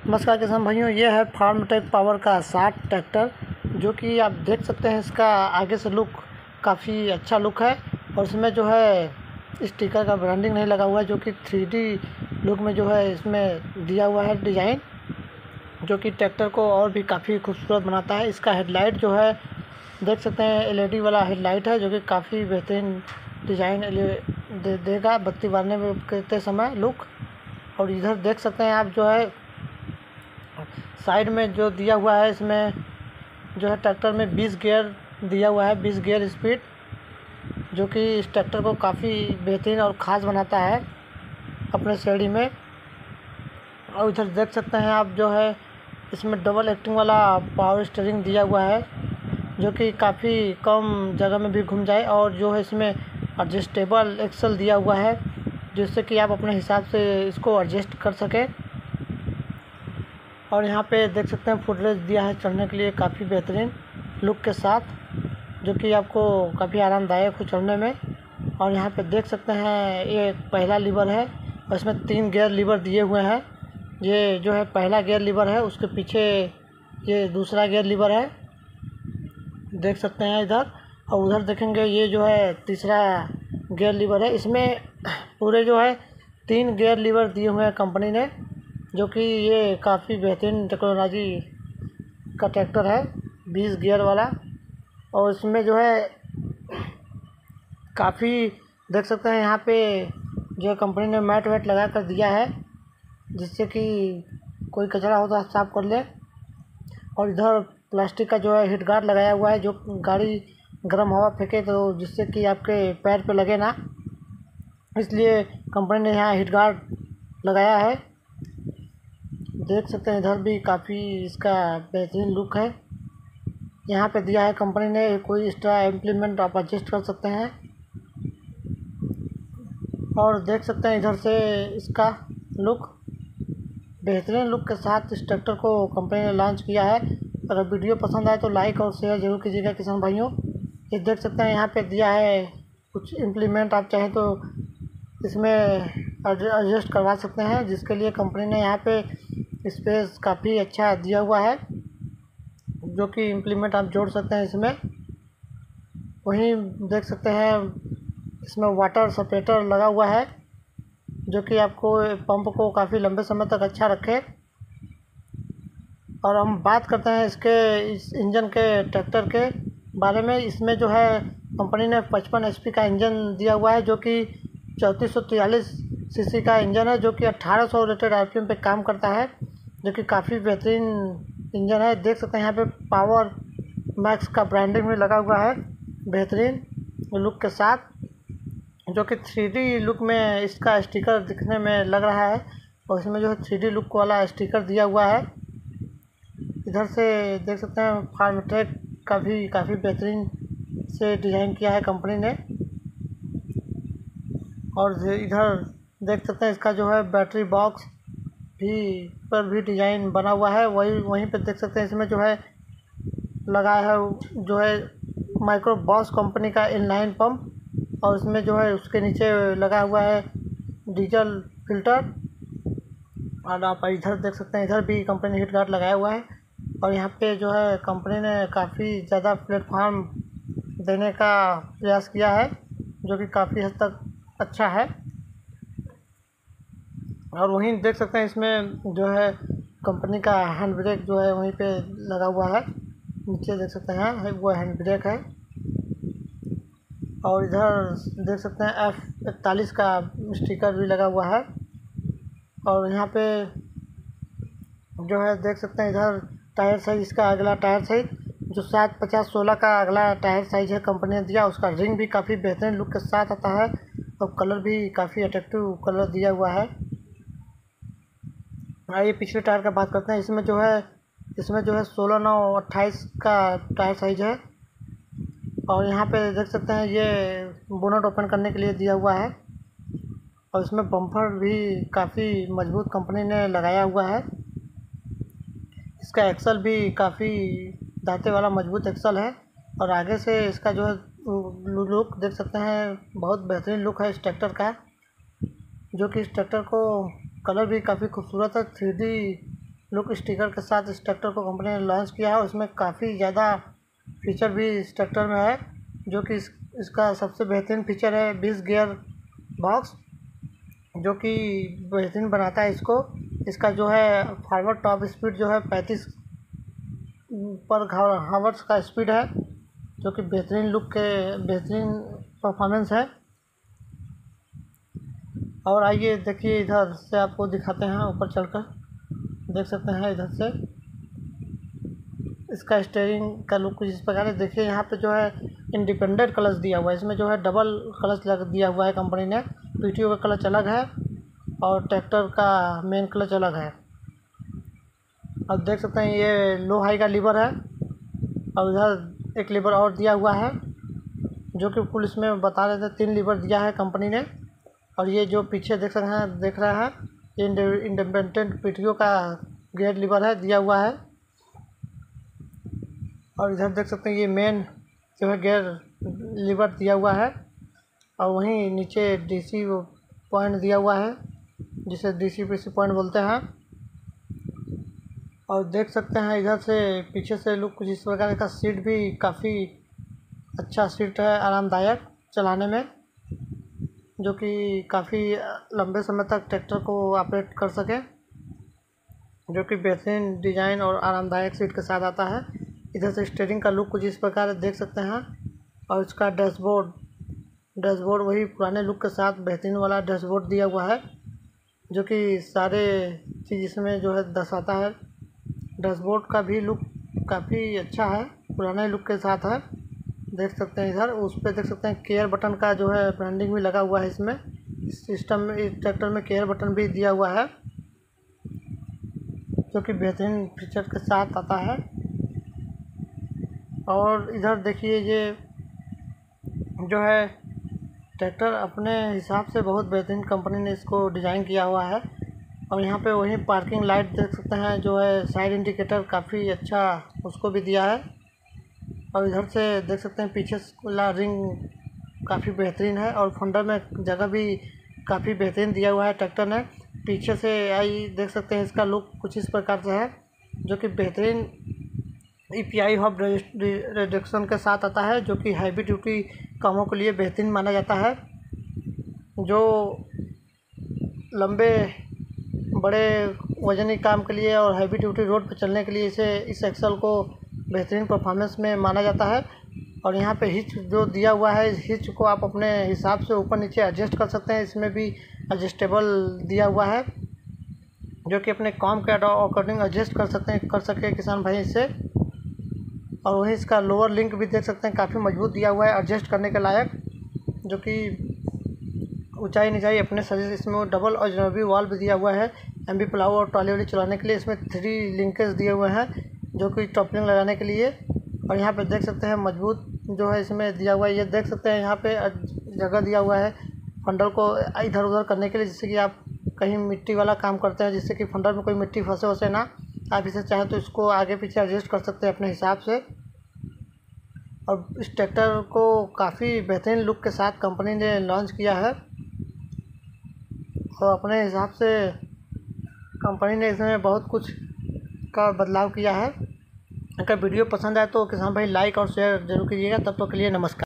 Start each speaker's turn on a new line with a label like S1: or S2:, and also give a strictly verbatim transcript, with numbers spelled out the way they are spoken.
S1: नमस्कार किसान भाइयों, ये है फार्मटेक पावर का साठ ट्रैक्टर जो कि आप देख सकते हैं। इसका आगे से लुक काफ़ी अच्छा लुक है और इसमें जो है स्टिकर का ब्रांडिंग नहीं लगा हुआ है, जो कि थ्री डी लुक में जो है इसमें दिया हुआ है डिज़ाइन, जो कि ट्रैक्टर को और भी काफ़ी खूबसूरत बनाता है। इसका हेडलाइट जो है देख सकते हैं, एलईडी वाला हेडलाइट है, जो कि काफ़ी बेहतरीन डिज़ाइन दे देगा बत्ती बारने में करते समय लुक। और इधर देख सकते हैं आप जो है साइड में जो दिया हुआ है, इसमें जो है ट्रैक्टर में बीस गियर दिया हुआ है, बीस गियर स्पीड, जो कि इस ट्रैक्टर को काफ़ी बेहतरीन और ख़ास बनाता है अपने श्रेणी में। और इधर देख सकते हैं आप जो है इसमें डबल एक्टिंग वाला पावर स्टीयरिंग दिया हुआ है, जो कि काफ़ी कम जगह में भी घूम जाए। और जो है इसमें एडजस्टेबल एक्सल दिया हुआ है, जिससे कि आप अपने हिसाब से इसको एडजस्ट कर सकें। और यहाँ पे देख सकते हैं फुटरेस्ट दिया है चढ़ने के लिए काफ़ी बेहतरीन लुक के साथ, जो कि आपको काफ़ी आरामदायक हो चढ़ने में। और यहाँ पे देख सकते हैं ये पहला लीवर है और इसमें तीन गियर लीवर दिए हुए हैं। ये जो है पहला गियर लीवर है, उसके पीछे ये दूसरा गियर लीवर है, देख सकते हैं इधर। और उधर देखेंगे ये जो है तीसरा गियर लीवर है। इसमें पूरे जो है तीन गियर लीवर दिए हुए हैं कंपनी ने, जो कि ये काफ़ी बेहतरीन टेक्नोलॉजी का ट्रैक्टर है, बीस गियर वाला। और इसमें जो है काफ़ी देख सकते हैं यहाँ पे जो कंपनी ने मैट वैट लगा कर दिया है, जिससे कि कोई कचरा हो तो आप साफ कर ले। और इधर प्लास्टिक का जो है हिट गार्ड लगाया हुआ है, जो गाड़ी गर्म हवा फेंके तो जिससे कि आपके पैर पे लगे ना, इसलिए कंपनी ने यहाँ हिट गार्ड लगाया है। देख सकते हैं इधर भी काफ़ी इसका बेहतरीन लुक है। यहाँ पे दिया है कंपनी ने कोई एक्स्ट्रा इम्प्लीमेंट आप एडजस्ट कर सकते हैं। और देख सकते हैं इधर से इसका लुक बेहतरीन लुक के साथ इस ट्रैक्टर को कंपनी ने लॉन्च किया है। अगर वीडियो पसंद आए तो लाइक और शेयर जरूर कीजिएगा किसान भाइयों। ये देख सकते हैं यहाँ पे दिया है कुछ इम्प्लीमेंट, आप चाहें तो इसमें एडजस्ट करवा सकते हैं, जिसके लिए कंपनी ने यहाँ पे स्पेस काफ़ी अच्छा दिया हुआ है, जो कि इम्प्लीमेंट आप जोड़ सकते हैं इसमें। वहीं देख सकते हैं इसमें वाटर सेपरेटर लगा हुआ है, जो कि आपको पंप को काफ़ी लंबे समय तक अच्छा रखे। और हम बात करते हैं इसके इस इंजन के ट्रैक्टर के बारे में। इसमें जो है कंपनी ने पचपन एच पी का इंजन दिया हुआ है, जो कि चौंतीस सौ तिरालीस सी सी का इंजन है, जो कि अट्ठारह सौ रेटेड आर पी एम पे काम करता है, जो कि काफ़ी बेहतरीन इंजन है। देख सकते हैं यहाँ पे पावर मैक्स का ब्रांडिंग भी लगा हुआ है बेहतरीन लुक के साथ, जो कि थ्री डी लुक में इसका स्टिकर दिखने में लग रहा है। और इसमें जो है थ्री डी लुक वाला स्टिकर दिया हुआ है। इधर से देख सकते हैं फार्मटेक का भी काफ़ी बेहतरीन से डिज़ाइन किया है कंपनी ने। और इधर देख सकते हैं इसका जो है बैटरी बॉक्स भी पर भी डिज़ाइन बना हुआ है। वही वहीं पे देख सकते हैं इसमें जो है लगा है जो है माइक्रो बॉस कंपनी का इनलाइन पंप, और इसमें जो है उसके नीचे लगा हुआ है डीजल फिल्टर। और आप इधर देख सकते हैं इधर भी कंपनी ने हिट गार्ड लगाया हुआ है। और यहाँ पे जो है कंपनी ने काफ़ी ज़्यादा प्लेटफॉर्म देने का प्रयास किया है, जो कि काफ़ी हद तक अच्छा है। और वहीं देख सकते हैं इसमें जो है कंपनी का हैंड ब्रेक जो है वहीं पे लगा हुआ है, नीचे देख सकते हैं वो हैंड ब्रेक है। और इधर देख सकते हैं एफ इकतालीस का स्टिकर भी लगा हुआ है। और यहाँ पे जो है देख सकते हैं इधर टायर साइज, इसका अगला टायर साइज जो सात पचास सोलह का अगला टायर साइज है कंपनी ने दिया। उसका रिंग भी काफ़ी बेहतरीन लुक के साथ आता है और कलर भी काफ़ी अट्रैक्टिव कलर दिया हुआ है। आइए पिछले टायर का बात करते हैं। इसमें जो है इसमें जो है सोलह नौ अट्ठाईस का टायर साइज है। और यहाँ पे देख सकते हैं ये बोनट ओपन करने के लिए दिया हुआ है। और इसमें बम्पर भी काफ़ी मजबूत कंपनी ने लगाया हुआ है। इसका एक्सल भी काफ़ी दांते वाला मजबूत एक्सल है। और आगे से इसका जो है लुक देख सकते हैं, बहुत बेहतरीन लुक है इस ट्रैक्टर का, जो कि इस ट्रैक्टर को कलर भी काफ़ी खूबसूरत है, थ्री डी लुक स्टिकर के साथ इस ट्रैक्टर को कंपनी ने लॉन्च किया है। और इसमें काफ़ी ज़्यादा फीचर भी इस ट्रैक्टर में है, जो कि इस, इसका सबसे बेहतरीन फीचर है बीस गियर बॉक्स, जो कि बेहतरीन बनाता है इसको। इसका जो है फॉरवर्ड टॉप स्पीड जो है पैंतीस पर हावर्स का स्पीड है, जो कि बेहतरीन लुक के बेहतरीन परफॉर्मेंस है। और आइए देखिए इधर से आपको दिखाते हैं, ऊपर चलकर देख सकते हैं इधर से इसका स्टीयरिंग का लुक कुछ इस प्रकार है। देखिए यहाँ पे जो है इंडिपेंडेंट क्लच दिया हुआ है, इसमें जो है डबल क्लच लग दिया हुआ है कंपनी ने। पीटीओ का क्लच अलग है और ट्रैक्टर का मेन क्लच अलग है। अब देख सकते हैं ये लो हाई का लीवर है, और इधर एक लीवर और दिया हुआ है, जो कि कुल इसमें बता रहे थे तीन लीवर दिया है कंपनी ने। और ये जो पीछे देख सकते हैं देख रहा है ये इंडिपेंडेंट पीटीओ का गियर लीवर है दिया हुआ है। और इधर देख सकते हैं ये मेन जो है गियर लीवर दिया हुआ है, और वहीं नीचे डीसी पॉइंट दिया हुआ है, जिसे डीसी पीसी पॉइंट बोलते हैं। और देख सकते हैं इधर से पीछे से लुक कुछ इस प्रकार का। सीट भी काफ़ी अच्छा सीट है, आरामदायक चलाने में, जो कि काफ़ी लंबे समय तक ट्रैक्टर को ऑपरेट कर सके, जो कि बेहतरीन डिज़ाइन और आरामदायक सीट के साथ आता है। इधर से स्टीयरिंग का लुक कुछ इस प्रकार देख सकते हैं। और इसका डैशबोर्ड डैशबोर्ड वही पुराने लुक के साथ बेहतरीन वाला डैशबोर्ड दिया हुआ है, जो कि सारे चीज़ इसमें जो है दर्शाता है। डैशबोर्ड का भी लुक काफ़ी अच्छा है, पुराने लुक के साथ है। देख सकते हैं इधर उस पर देख सकते हैं केयर बटन का जो है ब्रांडिंग भी लगा हुआ है इसमें। इस सिस्टम में इस ट्रैक्टर में केयर बटन भी दिया हुआ है, जो कि बेहतरीन फीचर के साथ आता है। और इधर देखिए ये जो है ट्रैक्टर अपने हिसाब से बहुत बेहतरीन कंपनी ने इसको डिज़ाइन किया हुआ है। और यहाँ पे वही पार्किंग लाइट देख सकते हैं, जो है साइड इंडिकेटर काफ़ी अच्छा उसको भी दिया है। और इधर से देख सकते हैं पीछे वाला रिंग काफ़ी बेहतरीन है, और फंडर में जगह भी काफ़ी बेहतरीन दिया हुआ है ट्रैक्टर ने। पीछे से आई देख सकते हैं इसका लुक कुछ इस प्रकार से है, जो कि बेहतरीन E P I hub reduction के साथ आता है, जो कि हैवी ड्यूटी कामों के लिए बेहतरीन माना जाता है। जो लंबे बड़े वजनी काम के लिए और हैवी ड्यूटी रोड पर चलने के लिए इसे इस एक्सल को बेहतरीन परफॉर्मेंस में माना जाता है। और यहाँ पे हिच जो दिया हुआ है, इस हिच को आप अपने हिसाब से ऊपर नीचे एडजस्ट कर सकते हैं। इसमें भी एडजस्टेबल दिया हुआ है, जो कि अपने काम के अकॉर्डिंग एडजस्ट कर सकते हैं कर सके किसान भाई इससे। और वहीं इसका लोअर लिंक भी देख सकते हैं काफ़ी मजबूत दिया हुआ है, एडजस्ट करने के लायक, जो कि ऊंचाई निचाई अपने शरीर। इसमें डबल और जनरबी वाल भी दिया हुआ है एम बी प्लाऊ और ट्रॉली वाली चलाने के लिए। इसमें थ्री लिंकेज दिए हुए हैं, जो कि टॉपलिंग लगाने के लिए। और यहाँ पे देख सकते हैं मजबूत जो है इसमें दिया हुआ है। ये देख सकते हैं यहाँ पे जगह दिया हुआ है फंडर को इधर उधर करने के लिए, जिससे कि आप कहीं मिट्टी वाला काम करते हैं, जिससे कि फंडर में कोई मिट्टी फंसे वसे ना, आप इसे चाहें तो इसको आगे पीछे एडजस्ट कर सकते हैं अपने हिसाब से। और इस ट्रैक्टर को काफ़ी बेहतरीन लुक के साथ कंपनी ने लॉन्च किया है, और अपने हिसाब से कंपनी ने इसमें बहुत कुछ का बदलाव किया है। अगर वीडियो पसंद आए तो किसान भाई लाइक और शेयर जरूर कीजिएगा। तब तक के लिए नमस्कार।